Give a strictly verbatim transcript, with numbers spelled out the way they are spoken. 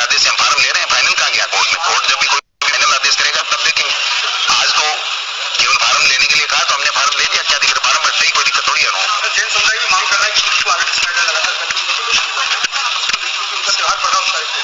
आदेश से हम फार्म ले रहे हैं, फाइनल कहाँ गया कोर्ट में? कोर्ट जब भी कोई फाइनल आदेश करेगा तब देखेंगे। आज तो केवल फार्म लेने के लिए कहा तो हमने फार्म ले दिया, क्या दिक्कत? फार्म भरते ही कोई दिक्कत थोड़ी है। जैन समुदाय भी मांग कर रहा है कि त्योहार पड़ा